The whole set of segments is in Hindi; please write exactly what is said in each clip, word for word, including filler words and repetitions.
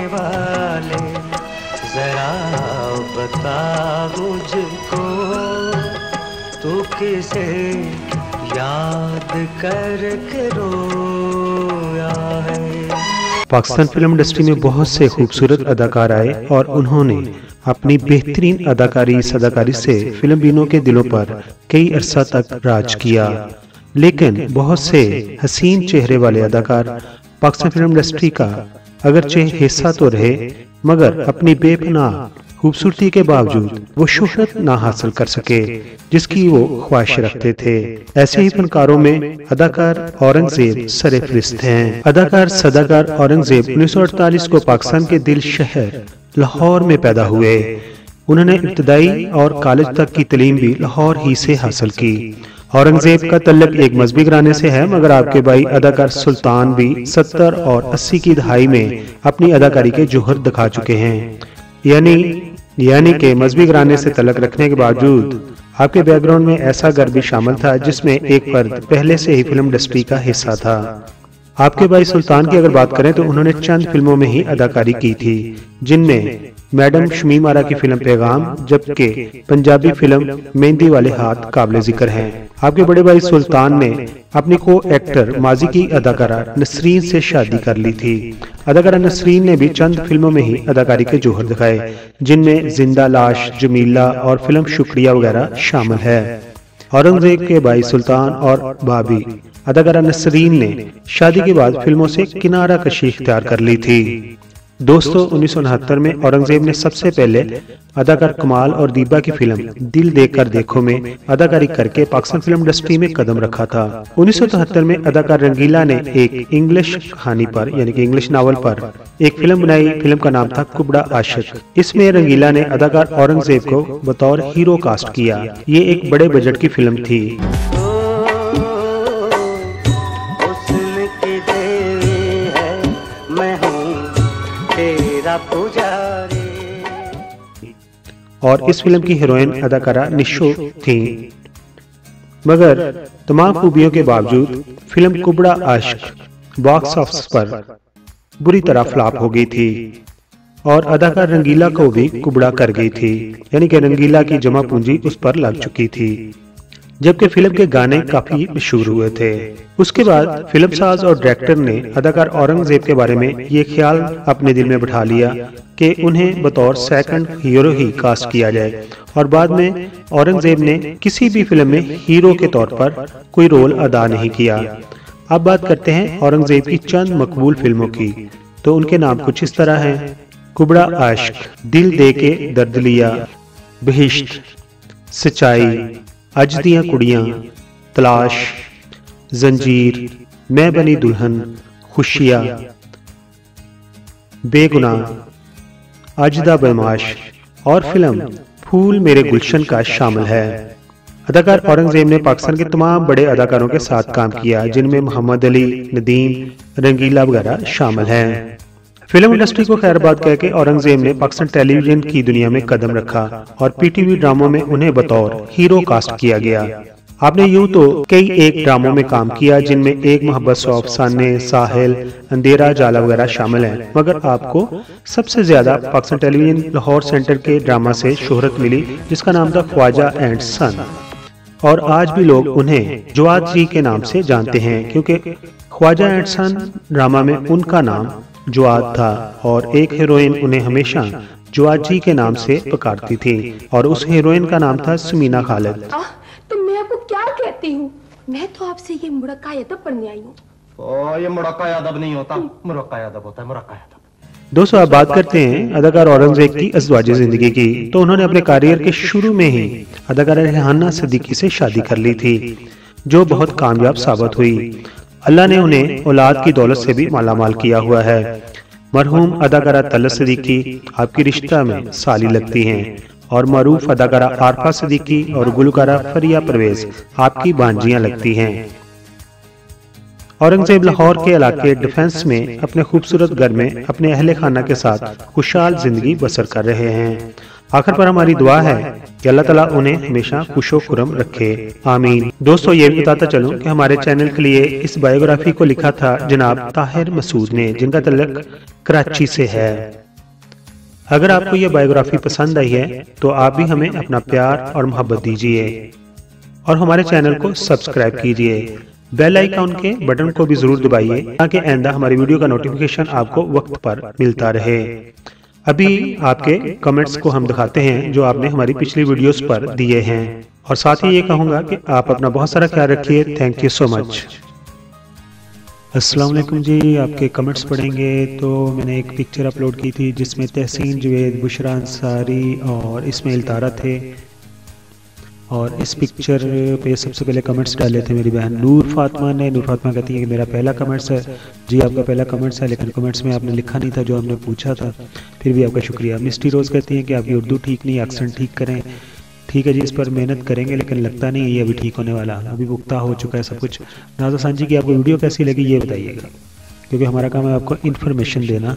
वाले जरा बता मुझको, तू किसे याद करके रोया है। पाकिस्तान फिल्म इंडस्ट्री में बहुत से खूबसूरत अदाकार आए और उन्होंने अपनी बेहतरीन अदाकारी सदाकारी से फिल्म बीनों के दिलों पर कई अरसा तक राज किया। लेकिन बहुत से हसीन चेहरे वाले अदाकार पाकिस्तान फिल्म इंडस्ट्री का अगरचे हिस्सा तो रहे, मगर अपनी बेपनाह खूबसूरती के बावजूद वो शोहरत ना हासिल कर सके जिसकी वो ख्वाहिश रखते थे। ऐसे ही फनकारों में अदाकार औरंगजेब सरफहरिस्त हैं। अदाकार सदाकार औरंगजेब उन्नीस सौ अड़तालीस को पाकिस्तान के दिल शहर लाहौर में पैदा हुए। उन्होंने इब्तदाई और कॉलेज तक की तालीम भी लाहौर ही से हासिल की। औरंगजेब का तल्लक एक मजहबी घराने से है, मगर आपके भाई अदाकार सुल्तान भी सत्तर और अस्सी की दहाई में अपनी अदाकारी के जोहर दिखा चुके हैं। यानी यानी के मजहबी घराने से तल्लक रखने के बावजूद आपके बैकग्राउंड में ऐसा घर भी शामिल था जिसमें एक फर्द पहले से ही फिल्म इंडस्ट्री का हिस्सा था। आपके भाई सुल्तान की अगर बात करें तो उन्होंने चंद फिल्मों में ही अदाकारी की थी, जिनमें मैडम शमीम आरा की फिल्म पैगाम, जबकि पंजाबी फिल्म मेहंदी वाले हाथ काबिल जिक्र हैं। आपके बड़े भाई सुल्तान ने अपनी को एक्टर माजी की अदाकारा नसरीन से शादी कर ली थी। अदाकारा नसरीन ने भी चंद फिल्मों में ही अदाकारी के जोहर दिखाए, जिनमें जिंदा लाश, जमीला और फिल्म शुक्रिया वगैरह शामिल है। औरंगजेब के भाई सुल्तान और भाभी अदाकारा नसरीन ने शादी के बाद फिल्मों से किनारा कशी इख्तियार कर ली थी। दोस्तों, उन्नीस सौ उनहत्तर में औरंगजेब ने सबसे पहले अदाकार कमाल और दीपा की फिल्म दिल देखकर देखो में अदाकारी करके पाकिस्तान फिल्म इंडस्ट्री में कदम रखा था। उन्नीस सौ तिहत्तर में अदाकार रंगीला ने एक इंग्लिश कहानी पर यानी कि इंग्लिश नावल पर एक फिल्म बनाई। फिल्म का नाम था कुबड़ा आशिक। इसमें रंगीला ने अदाकार औरंगजेब को बतौर हीरो कास्ट किया। ये एक बड़े बजट की फिल्म थी। और इस फिल्म की हीरोइन अदाकारा निशो थी, मगर तमाम खूबियों के बावजूद फिल्म कुबड़ा आशिक बॉक्स ऑफिस पर बुरी तरह फ्लॉप हो गई थी और अदाकार रंगीला को भी कुबड़ा कर गई थी, यानी कि रंगीला की जमा पूंजी उस पर लग चुकी थी, जबकि फिल्म के गाने काफी मशहूर हुए थे। उसके बाद फिल्म साज और डायरेक्टर ने अदाकार औरंगजेब के बारे में ये ख्याल अपने दिल में बिठा लिया कि उन्हें बतौर सेकंड हीरो ही कास्ट किया जाए, और बाद में औरंगजेब ने किसी भी फिल्म में हीरो के तौर पर कोई रोल अदा नहीं किया। अब बात करते हैं औरंगजेब की चंद मकबूल फिल्मों की, तो उनके नाम कुछ इस तरह हैं: कुबड़ा आशिक, दिल दे के दर्द लिया, बहिश्त, सच्चाई, अज दियां कुड़ियां, तलाश, जंजीर, मैं बनी दुल्हन, खुशियां, बेगुनाह, अज दा बदमाश और फिल्म फूल मेरे गुलशन का शामिल है। अदाकार औरंगजेब ने पाकिस्तान के तमाम बड़े अदाकारों के साथ काम किया, जिनमें मोहम्मद अली, नदीम, रंगीला वगैरह शामिल हैं। फिल्म इंडस्ट्री को खैरबाद कह के औरंगजेब ने पाकिस्तान टेलीविजन की दुनिया में कदम रखा और पीटीवी ड्रामों में उन्हें बतौर हीरो कास्ट किया गया। आपने यूं तो कई एक ड्रामों में काम किया, जिनमें एक मोहब्बत सौ अफसाने, साहिल, अंधेरा जाला वगैरह शामिल हैं, मगर आपको सबसे ज्यादा पाकिस्तान टेलीविजन लाहौर सेंटर के ड्रामा से शोहरत मिली, जिसका नाम था ख्वाजा एंड सन, और आज भी लोग उन्हें जवाद जी के नाम से जानते हैं, क्योंकि ख्वाजा एंड सन ड्रामा में उनका नाम जवाद था और एक हीरोइन उन्हें हमेशा जवाद जी के नाम से पुकारती थी, और उस हीरोइन का नाम था सुमीना खालिद। तो मैं आपको क्या कहती हूँ, मैं तो आपसे ये मुरक्का अदब पढ़ने आई हूँ। ओ, ये मुरक्का अदब नहीं होता, मुरक्का अदब होता है, मुरक्का अदब। दोस्तों, आप बात करते हैं अदाकार औरंगजेब की अज़वाजी जिंदगी की, तो उन्होंने अपने करियर के शुरू में ही अदाकारा रेहाना सिद्दीकी से शादी कर ली थी, जो बहुत कामयाब साबित हुई। अल्लाह ने उन्हें औलाद की दौलत से भी मालामाल किया हुआ है। मरहूम अदाकारा तलत सिद्दीकी आपकी रिश्ता में साली लगती हैं, और मरूफ अदाकारा आरफा सिद्दीकी और गुलकारा फरिया परवेज आपकी भांजियां लगती हैं। औरंगजेब लाहौर के इलाके डिफेंस में अपने खूबसूरत घर में अपने अहले खाना के साथ खुशहाल जिंदगी बसर कर रहे हैं। आखिर पर हमारी दुआ है कि अल्लाह ताला उन्हें हमेशा खुशो खुरम रखे, आमीन। दोस्तों ये भी बताता चलूं कि हमारे चैनल के लिए इस बायोग्राफी को लिखा था जनाब ताहिर मसूद ने, जिनका तल्लुक कराची से है। अगर आपको ये बायोग्राफी पसंद आई है तो आप भी हमें अपना प्यार और मोहब्बत दीजिए और हमारे चैनल को सब्सक्राइब कीजिए। बेल आइकन के बटन को भी जरूर दबाइए ताकि आइंदा हमारी वीडियो का नोटिफिकेशन आपको वक्त पर मिलता रहे। अभी आपके कमेंट्स को हम दिखाते हैं जो आपने हमारी पिछली वीडियोस पर दिए हैं, और साथ ही ये कहूँगा कि आप अपना बहुत सारा ख्याल रखिए। Thank you so much. अस्सलाम वालेकुम जी, आपके कमेंट्स पढ़ेंगे। तो मैंने एक पिक्चर अपलोड की थी जिसमें तहसीन जुवैद, बुशरा अंसारी और इस्माइल तारा थे, और इस पिक्चर पे सबसे पहले कमेंट्स डाले थे मेरी बहन नूर फातिमा ने। नूर फातिमा कहती है कि मेरा पहला कमेंट्स है। जी आपका पहला कमेंट्स है, लेकिन कमेंट्स में आपने लिखा नहीं था जो हमने पूछा था, फिर भी आपका शुक्रिया। मिस्टी रोज़ कहती हैं कि आपकी उर्दू ठीक नहीं, एक्सेंट ठीक करें। ठीक है जी, इस पर मेहनत करेंगे, लेकिन लगता नहीं है ये अभी ठीक होने वाला, अभी पुख्ता हो चुका है सब कुछ। नाज़ा सांची की आपको वीडियो कैसी लगी ये बताइएगा, क्योंकि हमारा काम है आपको इन्फॉर्मेशन देना।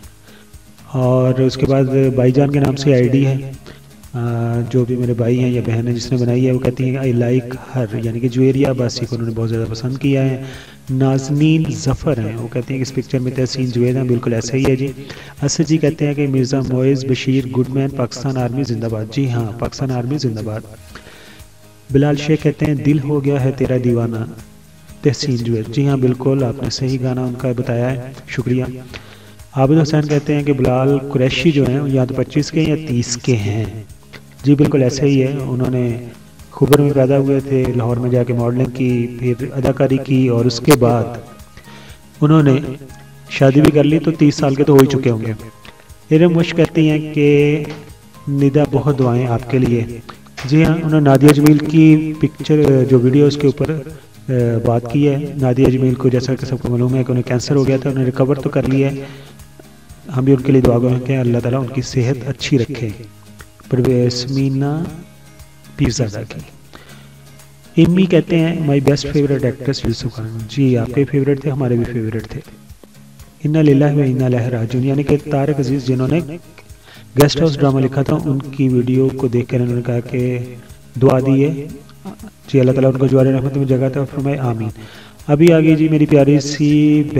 और उसके बाद भाईजान के नाम से आईडी है, जो भी मेरे भाई हैं या बहन है जिसने बनाई है, वो कहती है आई लाइक हर, यानी कि जुवेरिया अब्बासी को उन्होंने बहुत ज़्यादा पसंद किया है। नाजनीन ज़फ़र हैं, वो कहते हैं कि इस पिक्चर में तहसीन जुवैद हैं, बिल्कुल ऐसा ही है जी। असद जी कहते हैं कि मिर्ज़ा मोइज़ बशीर गुडमैन, पाकिस्तान आर्मी जिंदाबाद। जी हाँ, पाकिस्तान आर्मी जिंदाबाद। बिलाल शेख कहते हैं दिल हो गया है तेरा दीवाना, तहसीन जुवैद। जी हाँ बिल्कुल, आपने सही गाना उनका बताया है, शुक्रिया। आबिद हुसैन कहते हैं कि बिलाल कुरैशी जो हैं या तो पच्चीस के या तीस के हैं। जी बिल्कुल ऐसे ही है, उन्होंने खुबर में पैदा हुए थे, लाहौर में जाके मॉडलिंग की, फिर अदाकारी की, और उसके बाद उन्होंने शादी भी कर ली, तो तीस साल के तो हो ही चुके होंगे। इरम मुश कहती हैं कि निदा बहुत दुआएं आपके लिए। जी हाँ, उन्होंने नादिया जमील की पिक्चर जो वीडियो उसके ऊपर बात की है। नादिया जमील को जैसा कि सबको मालूम है कि उन्हें कैंसर हो गया था, उन्हें रिकवर तो कर लिया है। हम भी उनके लिए दुआ गो हैं कि अल्लाह ताला उनकी सेहत अच्छी रखे। परवेज़मीना पीरज़ादा की। इम्मी कहते हैं my best favourite actress Yusuf Khan. जी आपके फेवरेट थे, हमारे भी फेवरेट थे। इन्ना लिल्लाहि व इन्ना इलैहि राजिऊन, यानी कि तारिक अजीज़ जिन्होंने गेस्ट हाउस ड्रामा लिखा था, उनकी वीडियो को देख कर उन्होंने कहा कि दुआ दी है जी, अल्लाह ताला उनको जवार रहमत में जगह था, फरमाए आमीन। अभी आगे जी मेरी प्यारी सी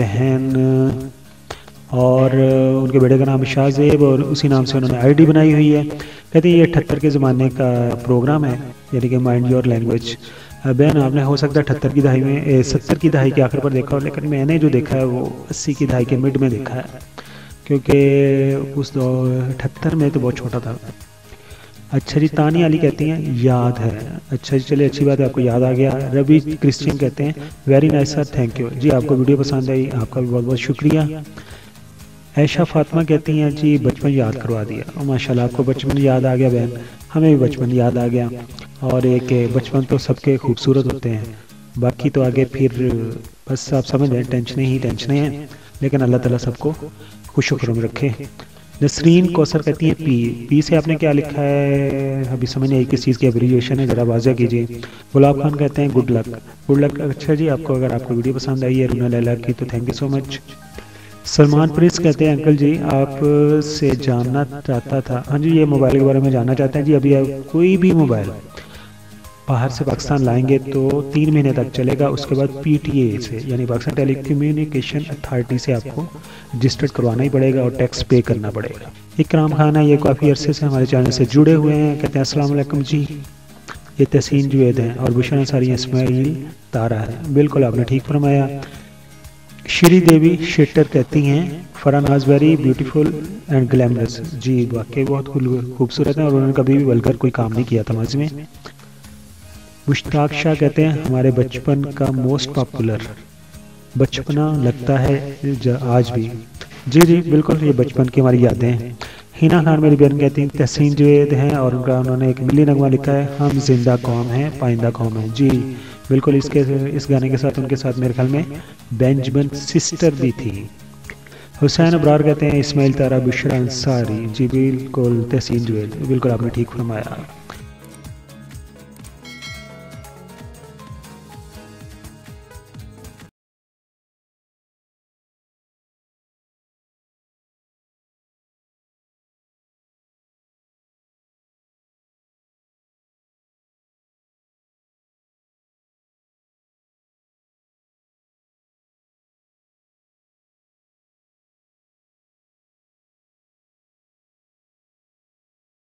बहन और उनके बेटे का नाम शाहजेब, और उसी नाम से उन्होंने आईडी बनाई हुई है। कहते हैं ये अठहत्तर के ज़माने का प्रोग्राम है, यानी कि माइंड योर लैंग्वेज। बहन आपने हो सकता है अठहत्तर की दहाई में, सत्तर की दहाई के आखिर पर देखा हो, लेकिन मैंने जो देखा है वो अस्सी की दहाई के मिड में देखा है, क्योंकि उस दो अठहत्तर में तो बहुत छोटा था। अच्छा जी, तानी अली कहती हैं याद है। अच्छा जी, चलिए अच्छी बात है, आपको याद आ गया। रवि क्रिश्चियन कहते हैं very nice sir, thank you. जी आपको वीडियो पसंद आई, आपका भी बहुत बहुत शुक्रिया। ऐशा फातिमा कहती हैं जी बचपन याद करवा दिया। और माशाल्लाह आपको बचपन याद आ गया बहन, हमें भी बचपन याद आ गया। और एक बचपन तो सबके खूबसूरत होते हैं, बाकी तो आगे फिर बस आप समझ रहे हैं टेंशन ही टेंशन है, लेकिन अल्लाह ताला सबको खुश खुरम रखे। नसरीन कौसर कहती है पी पी से आपने क्या लिखा है, अभी समझ नहीं आई किस चीज़ की एब्रिविएशन है, ज़रा वाज़ा कीजिए। गुलाब खान कहते हैं गुड लक, गुड लक। अच्छा जी, आपको अगर आपको वीडियो पसंद आई है रूना लैला की, तो thank you so much. Salman Prince कहते हैं अंकल जी आप से जानना चाहता था। हाँ जी, ये मोबाइल के बारे में जानना चाहते हैं जी। अभी कोई भी मोबाइल बाहर से पाकिस्तान लाएंगे तो तीन महीने तक चलेगा, उसके बाद पीटीए से यानी पाकिस्तान टेलीकम्युनिकेशन अथॉरिटी से आपको रजिस्टर्ड करवाना ही पड़ेगा और टैक्स पे करना पड़ेगा। इकराम खान है, ये काफ़ी अरसे से हमारे चैनल से जुड़े हुए हैं, कहते हैं अस्सलाम वालेकुम जी, ये तहसीन जुवैद हैं और बुशरा अंसारी इस्माइल तारा है। बिल्कुल आपने ठीक फरमाया। श्री देवी शेटर कहती हैं Faranaz very beautiful and glamorous. जी वाकई बहुत खूबसूरत है और उन्होंने कभी भी वल्गर कोई काम नहीं किया था माजी में। मुश्ताक शाह कहते हैं हमारे बचपन का मोस्ट पॉपुलर, बचपना लगता है आज भी। जी जी बिल्कुल, ये बचपन की हमारी यादें हैं। हिना खान मेरी बहन कहती हैं तहसीन जुवैद हैं और उनका उन्होंने एक मिली नगमा लिखा है हम जिंदा कौम हैं पाइंदा कौम है। जी बिल्कुल, इसके इस गाने के साथ उनके साथ मेरे ख्याल में बेंजमिन सिस्टर भी थी। हुसैन अबरार कहते हैं इस्माइल तारा बुशरा अंसारी। जी बिल्कुल, तहसीन जुवैद, बिल्कुल आपने ठीक फरमाया।